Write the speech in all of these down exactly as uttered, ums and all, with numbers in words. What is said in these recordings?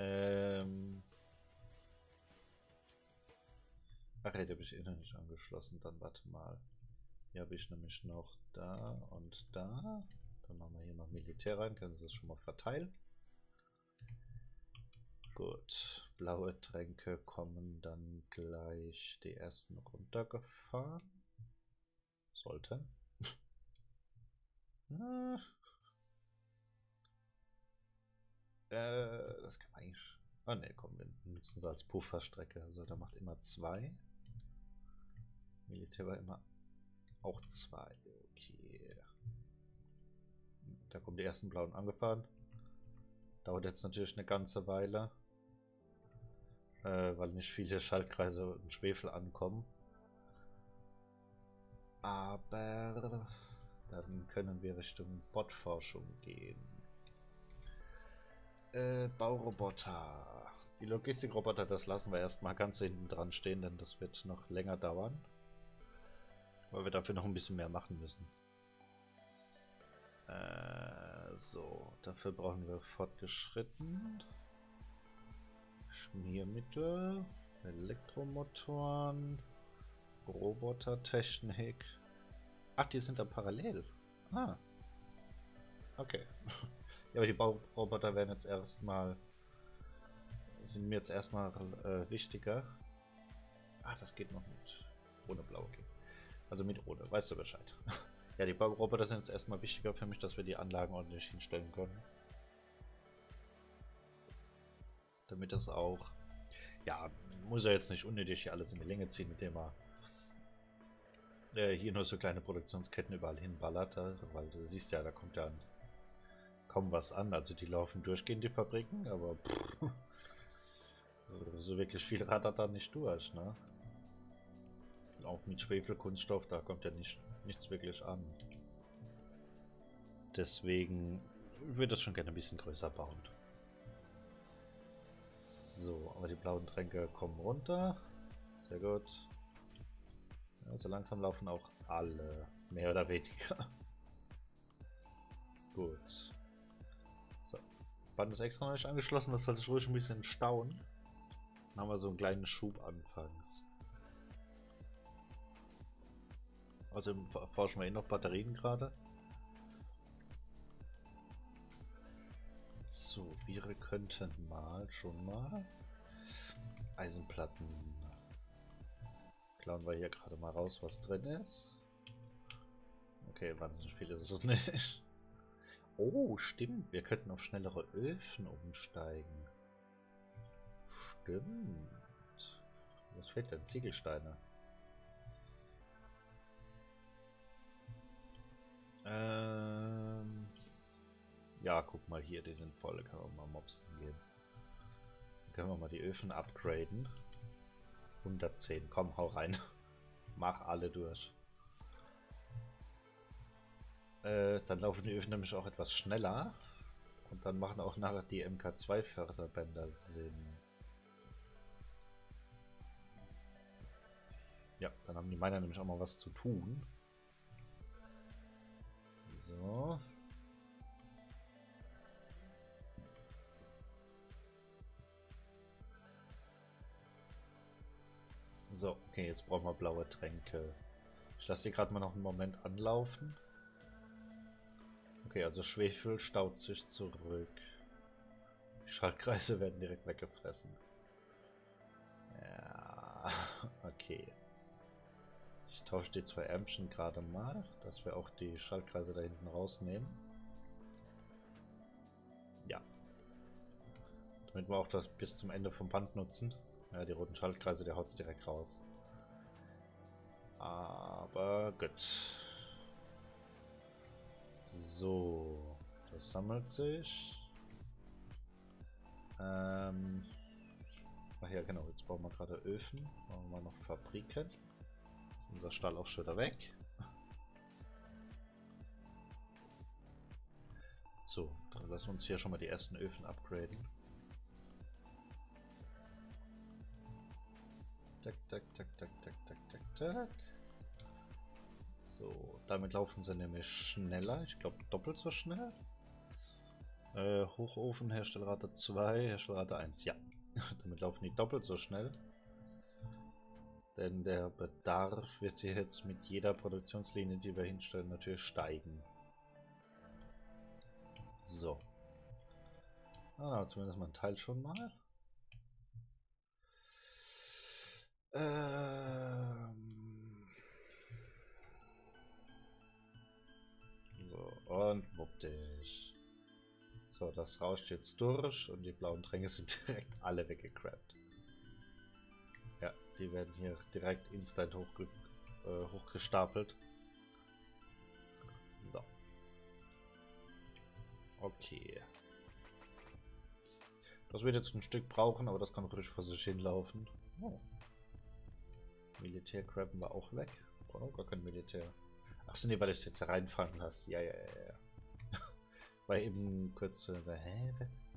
Ähm. Ach, hätte ich eh noch nicht angeschlossen, dann warte mal. Hier habe ich nämlich noch da und da. Dann machen wir hier noch Militär rein, können Sie das schon mal verteilen. Gut, blaue Tränke kommen dann gleich die ersten runtergefahren. Sollten. Na, äh, das kann man eigentlich. Ah ne, komm, wir nutzen sie als Pufferstrecke. Also da macht immer zwei. Militär war immer auch zwei. Okay. Da kommen die ersten blauen angefahren. Dauert jetzt natürlich eine ganze Weile. Äh, weil nicht viele Schaltkreise und Schwefel ankommen. Aber dann können wir Richtung Botforschung gehen. Äh, Bauroboter. Die Logistikroboter, das lassen wir erstmal ganz hinten dran stehen, denn das wird noch länger dauern. Weil wir dafür noch ein bisschen mehr machen müssen. Äh, so, dafür brauchen wir fortgeschritten. Schmiermittel, Elektromotoren, Robotertechnik. Ach, die sind da parallel. Ah. Okay. Ja, aber die Bauroboter werden jetzt erstmal. Sind mir jetzt erstmal äh, wichtiger. Ah, das geht noch mit. Ohne Blau, okay. Also mit ohne, weißt du Bescheid. Ja, die Bauroboter sind jetzt erstmal wichtiger für mich, dass wir die Anlagen ordentlich hinstellen können. Damit das auch. Ja, muss er jetzt nicht unnötig hier alles in die Länge ziehen, indem er äh, hier nur so kleine Produktionsketten überall hinballert, weil du siehst ja, da kommt ja kaum was an. Also die laufen durchgehend, die Fabriken, aber pff, so wirklich viel rattert da nicht durch, ne? Auch mit Schwefelkunststoff, da kommt ja nicht, nichts wirklich an. Deswegen würde das schon gerne ein bisschen größer bauen. So, aber die blauen Tränke kommen runter. Sehr gut. Ja, so langsam laufen auch alle, mehr oder weniger. Gut. So. Band ist extra noch nicht angeschlossen, das soll sich ruhig ein bisschen stauen. Dann haben wir so einen kleinen Schub anfangs. Also forschen wir eh noch Batterien gerade. So, wir könnten mal schon mal Eisenplatten. Klauen wir hier gerade mal raus, was drin ist. Okay, wahnsinnig viel ist es nicht. Oh, stimmt. Wir könnten auf schnellere Öfen umsteigen. Stimmt. Was fehlt denn? Ziegelsteine. Ähm... Ja, guck mal hier, die sind voll. Da können wir mal mopsen gehen. Dann können wir mal die Öfen upgraden. hundertzehn, komm, hau rein. Mach alle durch. Äh, dann laufen die Öfen nämlich auch etwas schneller. Und dann machen auch nachher die M K zwei Förderbänder Sinn. Ja, dann haben die Miner nämlich auch mal was zu tun. So. So, okay, jetzt brauchen wir blaue Tränke. Ich lasse die gerade mal noch einen Moment anlaufen. Okay, also Schwefel staut sich zurück. Die Schaltkreise werden direkt weggefressen. Ja, okay. Ich tausche die zwei Ärmchen gerade mal, dass wir auch die Schaltkreise da hinten rausnehmen. Ja. Damit wir auch das bis zum Ende vom Band nutzen. Ja, die roten Schaltkreise, der haut es direkt raus. Aber gut. So, das sammelt sich. Ähm, ach ja, genau, jetzt brauchen wir gerade Öfen. Brauchen wir noch Fabriken. Unser Stall auch schon wieder weg. So, dann lassen wir uns hier schon mal die ersten Öfen upgraden. Tak, tak, tak, tak, tak, tak, tak, tak. So, damit laufen sie nämlich schneller. Ich glaube doppelt so schnell. Äh, Hochofen, Herstellrate zwei, Herstellrate eins. Ja, damit laufen die doppelt so schnell. Denn der Bedarf wird hier jetzt mit jeder Produktionslinie, die wir hinstellen, natürlich steigen. So. Ah, zumindest mal ein Teil schon mal. Ähm so, und wupp dich. So, das rauscht jetzt durch und die blauen Tränke sind direkt alle weggecrappt. Ja, die werden hier direkt instant hochge äh, hochgestapelt. So. Okay. Das wird jetzt ein Stück brauchen, aber das kann ruhig vor sich hinlaufen. Oh. Militär crabben wir auch weg. Oh, gar kein Militär. Achso, nee, weil ich es jetzt reinfallen lasse. Ja, ja, ja, ja. Weil eben kurz. Äh, hä?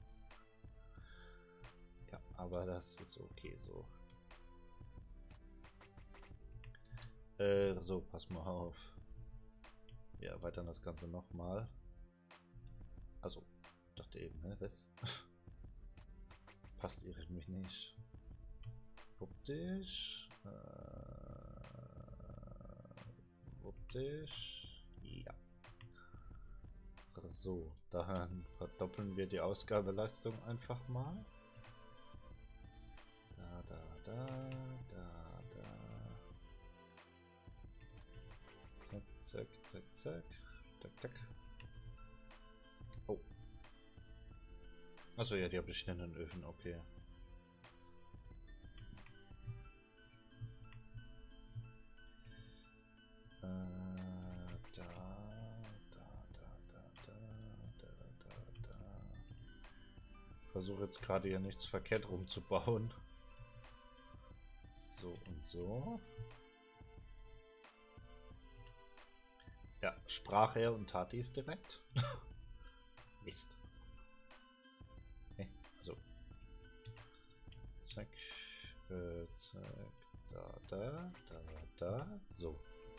Ja, aber das ist okay so. Äh, so, pass mal auf. Wir erweitern das Ganze nochmal. Also, dachte eben, ne? Was? Passt irgendwie nicht. Wupp dich. Äh, wupp dich. Ja. So, dann verdoppeln wir die Ausgabeleistung einfach mal. Da, da, da, da, da. Zack, zack, zack, zack. Tack, tack. Oh. Achso, ja, die habe ich in den Öfen, okay. Äh, da, da, da, da, da, da, da, da. Versuche jetzt gerade hier nichts verkehrt rumzubauen. So und so. Ja, sprach er und tat dies direkt. Mist. Okay, also. Zack, äh, zack, da, da, da, da, so.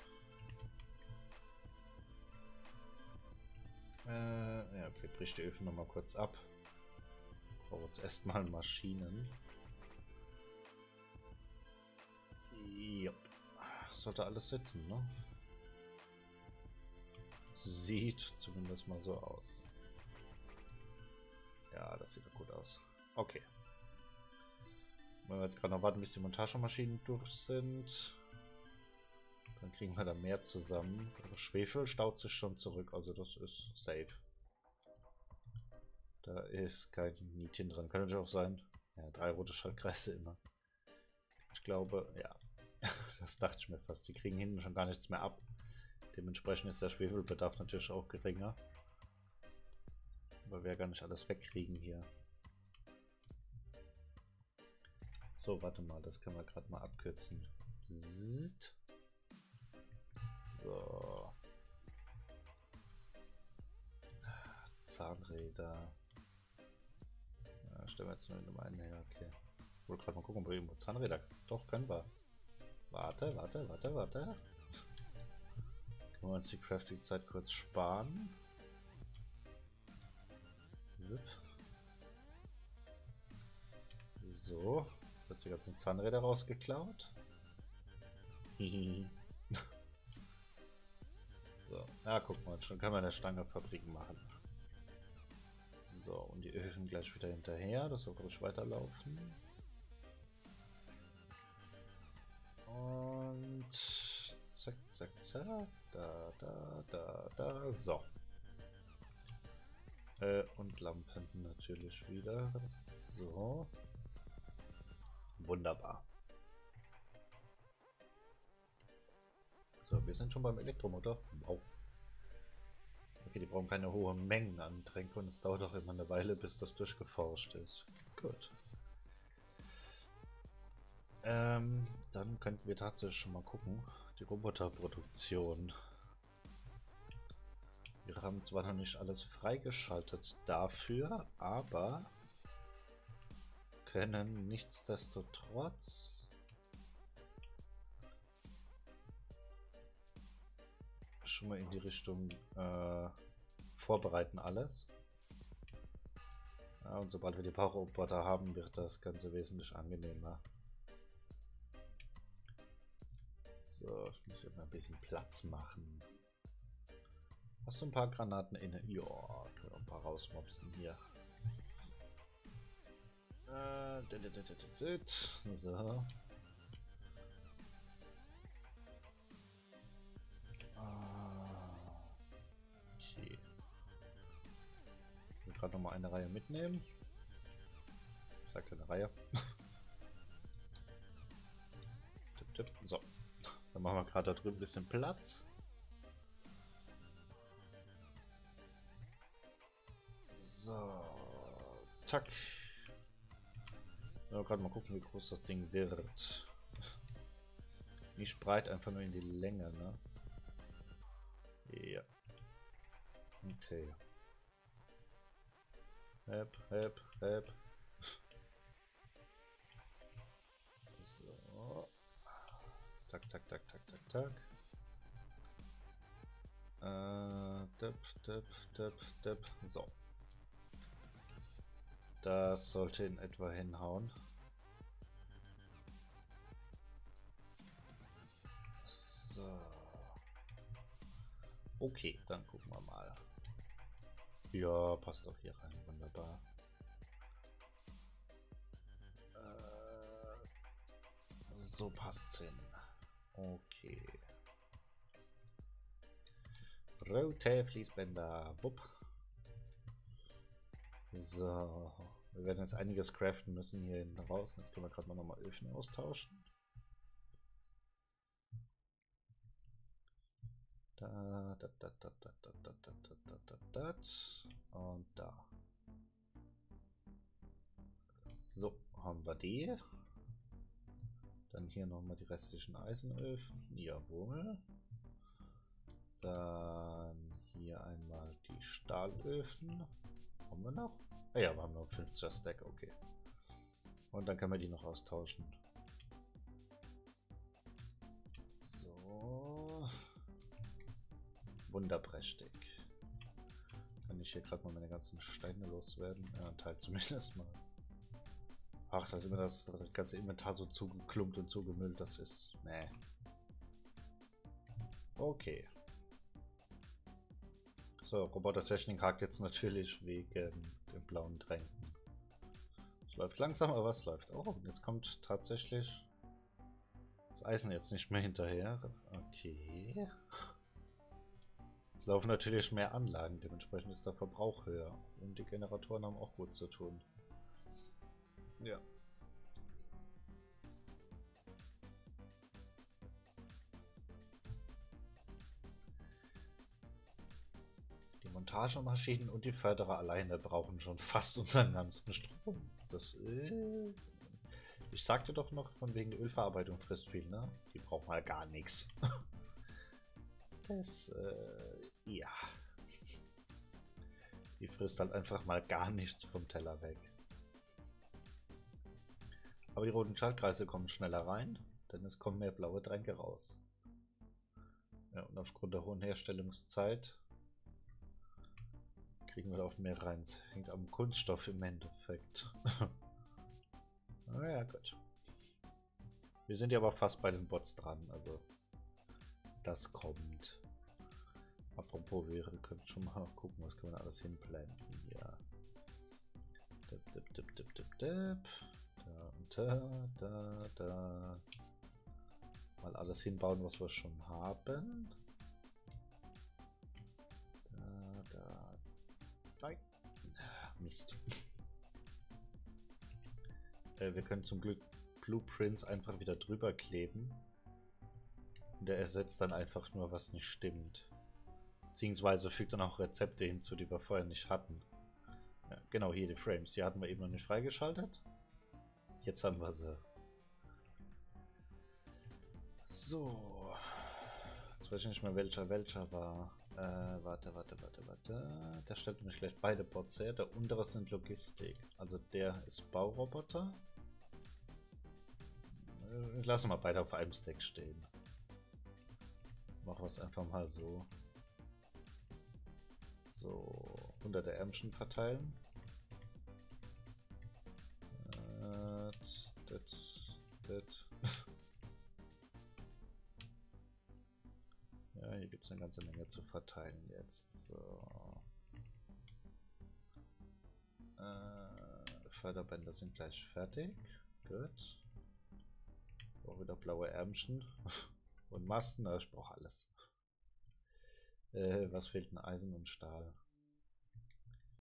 Äh, ja, okay, bricht die Öfen nochmal kurz ab. Brauchen jetzt erstmal Maschinen. Ja, sollte alles sitzen, ne? Sieht zumindest mal so aus. Ja, das sieht doch gut aus. Okay. Wenn wir jetzt gerade noch warten, bis die Montagemaschinen durch sind, dann kriegen wir da mehr zusammen. Aber Schwefel staut sich schon zurück, also das ist safe. Da ist kein Nitin dran. Kann natürlich auch sein. Ja, drei rote Schaltkreise immer. Ich glaube, ja. Das dachte ich mir fast. Die kriegen hinten schon gar nichts mehr ab. Dementsprechend ist der Schwefelbedarf natürlich auch geringer. Aber wir ja gar nicht alles wegkriegen hier. So, warte mal, das können wir gerade mal abkürzen. Bzzzt. So. Zahnräder. Ja, stellen wir jetzt nur in dem einen her, okay. Ich wollte gerade mal gucken, ob wir irgendwo Zahnräder. Doch, können wir. Warte, warte, warte, warte. Können wir uns die Crafting-Zeit kurz sparen? So, wird die ganzen Zahnräder rausgeklaut. So, ja, guck mal, schon können wir eine Stange Fabriken machen. So, und die Öfen gleich wieder hinterher, das soll ruhig weiterlaufen. Und zack, zack, zack, da, da, da, da, so. Äh, und Lampen natürlich wieder. So. Wunderbar. So, wir sind schon beim Elektromotor. Wow. Okay, die brauchen keine hohen Mengen an Tränke und es dauert auch immer eine Weile, bis das durchgeforscht ist. Gut. Ähm, dann könnten wir tatsächlich schon mal gucken. Die Roboterproduktion. Wir haben zwar noch nicht alles freigeschaltet dafür, aber können nichtsdestotrotz schon mal in die Richtung äh, vorbereiten alles. Ja, und sobald wir die Bauroboter haben, wird das Ganze wesentlich angenehmer. So, ich muss jetzt mal ein bisschen Platz machen. Hast du ein paar Granaten inne? Ja, können wir ein paar rausmopsen hier. Äh, so. Okay. Ich will gerade noch mal eine Reihe mitnehmen. Ich sag eine Reihe. tipp, tipp. So. Dann machen wir gerade da drüben ein bisschen Platz. So. Tack. Ja, gerade mal gucken, wie groß das Ding wird. Nicht breit, einfach nur in die Länge, ne? Ja. Okay. Hep, hep, hep. So. Tak, tak, tak, tak, tak, tak. Äh, dip, dip, dip, dip. So. Das sollte in etwa hinhauen. So. Okay, dann gucken wir mal. Ja, passt auch hier rein. Wunderbar. Äh, so passt's hin. Okay. Rote Fließbänder. Wupp. So. Wir werden jetzt einiges craften müssen hier hinten raus. Jetzt können wir gerade mal nochmal Öfen austauschen. Da, da, da, da, da, da, da, da, da, da, da, und da. So, haben wir die. Dann hier nochmal die restlichen Eisenöfen. Jawohl. Dann hier einmal die Stahlöfen. Haben wir noch? Ah ja, wir haben noch fünfziger Stack, okay. Und dann können wir die noch austauschen. So. Wunderprächtig. Kann ich hier gerade mal meine ganzen Steine loswerden? Ja, ein Teil zumindest mal. Ach, da ist immer das ganze Inventar so zugeklumpt und zugemüllt, das ist... Nee. Okay. So, Robotertechnik hakt jetzt natürlich wegen den blauen Tränken. Es läuft langsam, aber es läuft. Oh, jetzt kommt tatsächlich das Eisen jetzt nicht mehr hinterher. Okay. Es laufen natürlich mehr Anlagen, dementsprechend ist der Verbrauch höher. Und die Generatoren haben auch gut zu tun. Ja. Die Montagemaschinen und die Förderer alleine brauchen schon fast unseren ganzen Strom. Das äh, ich sagte doch noch, von wegen der Ölverarbeitung frisst viel, ne? Die brauchen halt gar nichts. Das, äh, ja. Die frisst halt einfach mal gar nichts vom Teller weg. Aber die roten Schaltkreise kommen schneller rein, denn es kommen mehr blaue Tränke raus. Ja, und aufgrund der hohen Herstellungszeit kriegen wir auch mehr rein. Das hängt am Kunststoff im Endeffekt. Naja, gut. Wir sind ja aber fast bei den Bots dran, also das kommt. Apropos, wir können schon mal noch gucken, was können wir alles hinblenden. Ja. Dip, dip, dip, dip, dip, dip. Da und da, da, da. Mal alles hinbauen, was wir schon haben. Da, da. Nein. Mist. äh, wir können zum Glück Blueprints einfach wieder drüber kleben. Und der ersetzt dann einfach nur, was nicht stimmt. Beziehungsweise fügt dann auch Rezepte hinzu, die wir vorher nicht hatten. Ja, genau, hier die Frames. Die hatten wir eben noch nicht freigeschaltet. Jetzt haben wir sie. So. Jetzt weiß ich nicht mehr, welcher welcher war. Äh, warte, warte, warte, warte. Der stellt nämlich gleich beide Bots her. Der untere sind Logistik. Also der ist Bauroboter. Äh, lassen wir mal beide auf einem Stack stehen. Machen wir es einfach mal so. So, unter der Ärmchen verteilen. Gut. Ja, hier gibt es eine ganze Menge zu verteilen jetzt. So. Äh, Förderbänder sind gleich fertig. Gut. Auch wieder blaue Ärmchen und Masten, aber ich brauche alles. Äh, was fehlt denn? Eisen und Stahl.